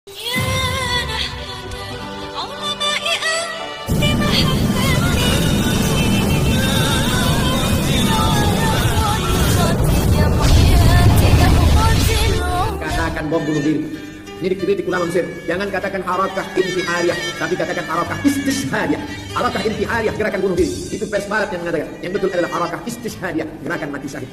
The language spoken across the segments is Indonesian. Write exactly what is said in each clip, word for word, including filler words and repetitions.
Katakan bom bunuh diri. Ini dikritik ulama Mesir. Jangan katakan harakah intihariyah, tapi katakan harakah istishhadiyah. Harakah intihariyah, gerakan bunuh diri. Itu pers barat yang mengatakan. Yang betul adalah harakah istishhadiyah, gerakan mati syahid.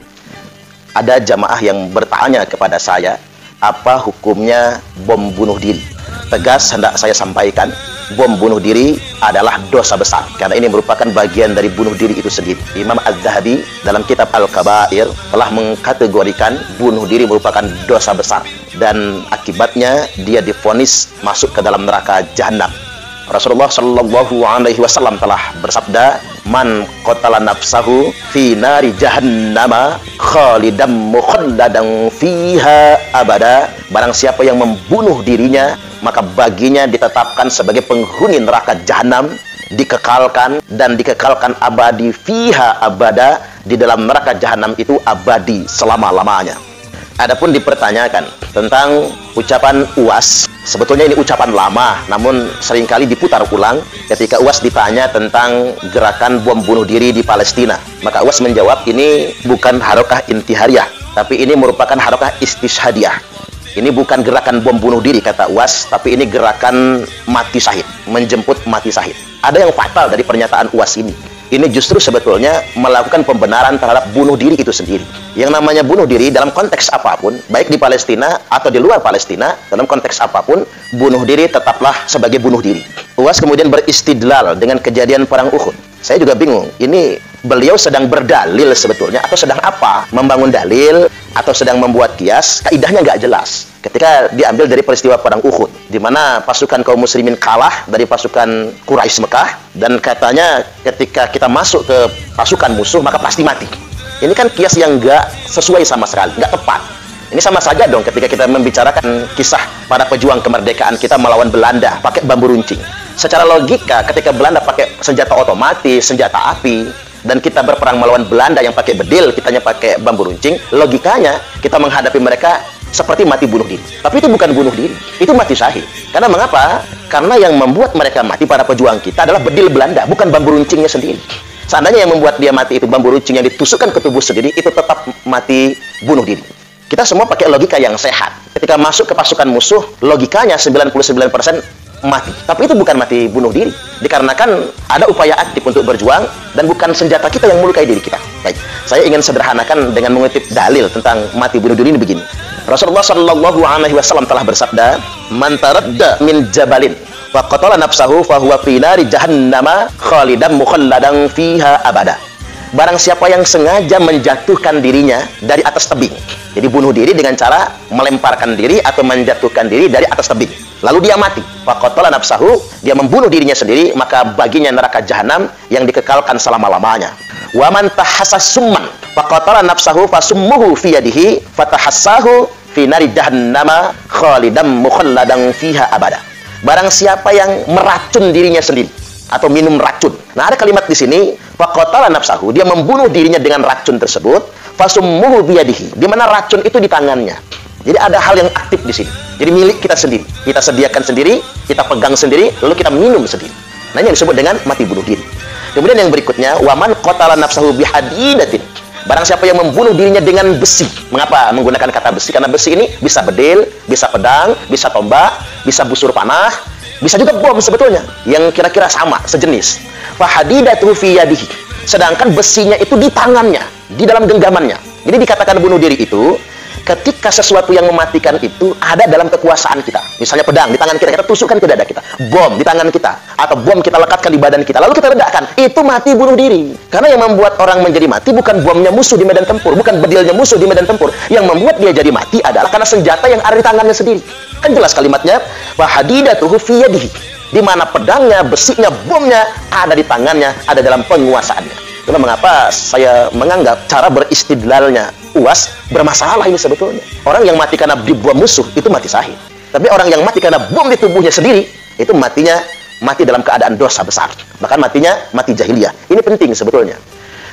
Ada jamaah yang bertanya kepada saya, apa hukumnya bom bunuh diri? Tegas hendak saya sampaikan, bom bunuh diri adalah dosa besar, karena ini merupakan bagian dari bunuh diri itu sendiri. Imam Az-Zahabi dalam kitab Al-Kabair telah mengkategorikan bunuh diri merupakan dosa besar, dan akibatnya dia divonis masuk ke dalam neraka jahanam. Rasulullah Shallallahu Alaihi Wasallam telah bersabda, man qatala nafsahu fi nari jahannama khalidam mukhalladan fiha abada. Barang siapa yang membunuh dirinya, maka baginya ditetapkan sebagai penghuni neraka jahanam, dikekalkan dan dikekalkan abadi fiha abada, di dalam neraka jahanam itu abadi selama-lamanya. Adapun dipertanyakan tentang ucapan U A S, sebetulnya ini ucapan lama, namun seringkali diputar ulang ketika U A S ditanya tentang gerakan bom bunuh diri di Palestina. Maka U A S menjawab, ini bukan harakah intihariyah, tapi ini merupakan harakah istishhadiyah. Ini bukan gerakan bom bunuh diri, kata U A S, tapi ini gerakan mati syahid, menjemput mati syahid. Ada yang fatal dari pernyataan U A S ini. Ini justru sebetulnya melakukan pembenaran terhadap bunuh diri itu sendiri. Yang namanya bunuh diri dalam konteks apapun, baik di Palestina atau di luar Palestina, dalam konteks apapun, bunuh diri tetaplah sebagai bunuh diri. U A S kemudian beristidlal dengan kejadian perang Uhud. Saya juga bingung, ini beliau sedang berdalil sebetulnya, atau sedang apa? Membangun dalil, atau sedang membuat kias, kaidahnya nggak jelas. Ketika diambil dari peristiwa perang Uhud, di mana pasukan kaum muslimin kalah dari pasukan Quraisy Mekah, dan katanya ketika kita masuk ke pasukan musuh maka pasti mati. Ini kan kias yang nggak sesuai sama sekali, nggak tepat. Ini sama saja dong ketika kita membicarakan kisah para pejuang kemerdekaan kita melawan Belanda pakai bambu runcing. Secara logika, ketika Belanda pakai senjata otomatis, senjata api, dan kita berperang melawan Belanda yang pakai bedil, kitanya pakai bambu runcing, logikanya kita menghadapi mereka seperti mati bunuh diri. Tapi itu bukan bunuh diri, itu mati syahid. Karena mengapa? Karena yang membuat mereka mati, para pejuang kita, adalah bedil Belanda, bukan bambu runcingnya sendiri. Seandainya yang membuat dia mati itu bambu runcing yang ditusukkan ke tubuh sendiri, itu tetap mati bunuh diri. Kita semua pakai logika yang sehat. Ketika masuk ke pasukan musuh, logikanya sembilan puluh sembilan persen mati. Tapi itu bukan mati bunuh diri, dikarenakan ada upaya aktif untuk berjuang, dan bukan senjata kita yang melukai diri kita. Baik, saya ingin sederhanakan dengan mengutip dalil tentang mati bunuh diri ini begini. Rasulullah Shallallahu Alaihi Wasallam telah bersabda, man taradda min jabalin wa qatala nafsahu fa huwa fi nari jahannama khalidan mukhalladan fiha abada. Barang siapa yang sengaja menjatuhkan dirinya dari atas tebing, jadi bunuh diri dengan cara melemparkan diri atau menjatuhkan diri dari atas tebing, lalu dia mati, faqatala nafsahu, dia membunuh dirinya sendiri, maka baginya neraka jahanam yang dikekalkan selama-lamanya. Wa man tahassas summan faqatala nafsahu fasummuhu fi yadihi fatahassahu fi nari jahannama khalidan mukhalladan fiha abada. Barang siapa yang meracun dirinya sendiri atau minum racun. Nah, ada kalimat di sini, faqatala nafsahu, dia membunuh dirinya dengan racun tersebut, fasummuhu biyadihi, di mana racun itu di tangannya. Jadi ada hal yang aktif di sini. Jadi milik kita sendiri. Kita sediakan sendiri, kita pegang sendiri, lalu kita minum sendiri. Nah, ini yang disebut dengan mati bunuh diri. Kemudian yang berikutnya, waman qatala nafsahu bihadidatin. Barang siapa yang membunuh dirinya dengan besi. Mengapa menggunakan kata besi? Karena besi ini bisa bedil, bisa pedang, bisa tombak, bisa busur panah, bisa juga bom sebetulnya, yang kira-kira sama, sejenis. Fahadidatuhu fi yadihi. Sedangkan besinya itu di tangannya, di dalam genggamannya. Jadi dikatakan bunuh diri itu ketika sesuatu yang mematikan itu ada dalam kekuasaan kita. Misalnya pedang di tangan kita, kita tusukkan ke dada kita. Bom di tangan kita, atau bom kita lekatkan di badan kita, lalu kitaledakkan. Itu mati bunuh diri. Karena yang membuat orang menjadi mati bukan bomnya musuh di medan tempur, bukan bedilnya musuh di medan tempur. Yang membuat dia jadi mati adalah karena senjata yang ada di tangannya sendiri. Kan jelas kalimatnya, wahadidatuhu fi yadihi, di mana pedangnya, besinya, bomnya ada di tangannya, ada dalam penguasaannya. Itulah mengapa saya menganggap cara beristidlalnya U A S bermasalah ini sebetulnya. Orang yang mati karena dibom musuh itu mati syahid. Tapi orang yang mati karena bom di tubuhnya sendiri, itu matinya mati dalam keadaan dosa besar. Bahkan matinya mati jahiliyah. Ini penting sebetulnya.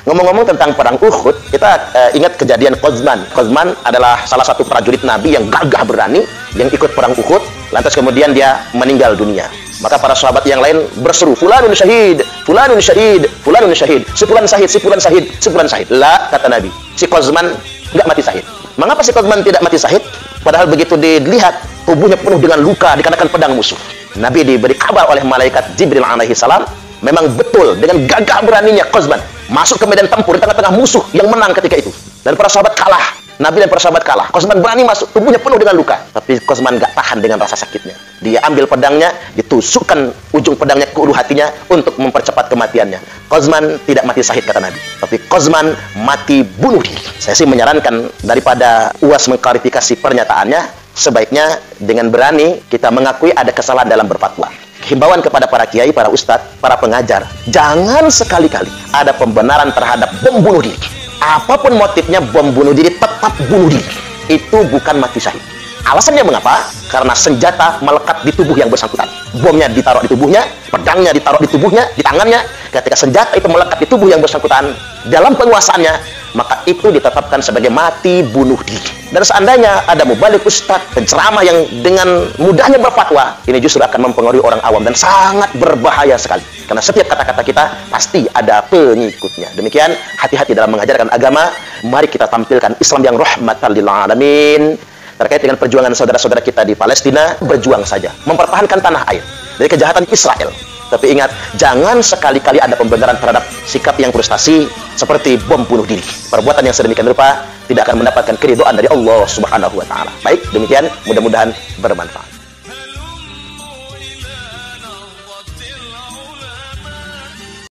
Ngomong-ngomong tentang perang Uhud, kita uh, ingat kejadian Qazman. Qazman adalah salah satu prajurit Nabi yang gagah berani, yang ikut perang Uhud, lantas kemudian dia meninggal dunia. Maka para sahabat yang lain berseru, fulanun syahid, fulanun syahid, fulanun syahid, si fulan syahid, si fulan syahid, si fulan syahid. La, kata Nabi, si Qazman nggak mati syahid. Mengapa si Qazman tidak mati syahid? Padahal begitu dilihat, tubuhnya penuh dengan luka dikarenakan pedang musuh. Nabi diberi kabar oleh malaikat Jibril alaihi salam, memang betul dengan gagah beraninya Qazman masuk ke medan tempur di tengah-tengah musuh yang menang ketika itu. Dan para sahabat kalah. Nabi dan para sahabat kalah. Qazman berani masuk, tubuhnya penuh dengan luka. Tapi Qazman gak tahan dengan rasa sakitnya. Dia ambil pedangnya, ditusukkan ujung pedangnya ke ulu hatinya untuk mempercepat kematiannya. Qazman tidak mati syahid, kata Nabi. Tapi Qazman mati bunuh diri. Saya sih menyarankan daripada U A S mengklarifikasi pernyataannya, sebaiknya dengan berani kita mengakui ada kesalahan dalam berfatwa. Himbauan kepada para kiai, para ustadz, para pengajar, jangan sekali-kali ada pembenaran terhadap bom bunuh diri. Apapun motifnya, bom bunuh diri tetap bunuh diri. Itu bukan mati syahid. Alasannya mengapa? Karena senjata melekat di tubuh yang bersangkutan. Bomnya ditaruh di tubuhnya, pedangnya ditaruh di tubuhnya, di tangannya. Ketika senjata itu melekat di tubuh yang bersangkutan dalam penguasaannya, maka itu ditetapkan sebagai mati bunuh diri. Dan seandainya ada mubalik ustadz, penceramah yang dengan mudahnya berfatwa, ini justru akan mempengaruhi orang awam dan sangat berbahaya sekali. Karena setiap kata-kata kita pasti ada pengikutnya. Demikian, hati-hati dalam mengajarkan agama. Mari kita tampilkan Islam yang rahmatan lil alamin. Terkait dengan perjuangan saudara-saudara kita di Palestina, berjuang saja, mempertahankan tanah air dari kejahatan Israel. Tapi ingat, jangan sekali-kali ada pembenaran terhadap sikap yang frustasi seperti bom bunuh diri. Perbuatan yang sedemikian rupa tidak akan mendapatkan keridhaan dari Allah Subhanahu wa taala. Baik, demikian, mudah-mudahan bermanfaat.